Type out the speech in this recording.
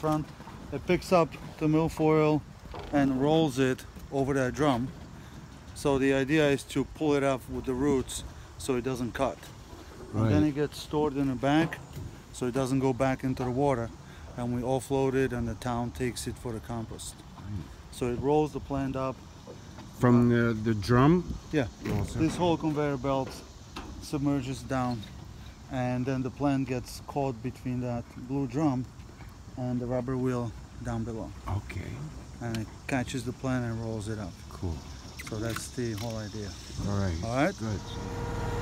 front. It picks up the milfoil and rolls it over that drum. So the idea is to pull it up with the roots so it doesn't cut. Right. And then it gets stored in a bag so it doesn't go back into the water. And we offload it and the town takes it for the compost. So it rolls the plant up. From the drum? Yeah, Also. this whole conveyor belt submerges down and then the plant gets caught between that blue drum and the rubber wheel down below. Okay. And it catches the plant and rolls it up. Cool. So that's the whole idea. All right. All right? Good.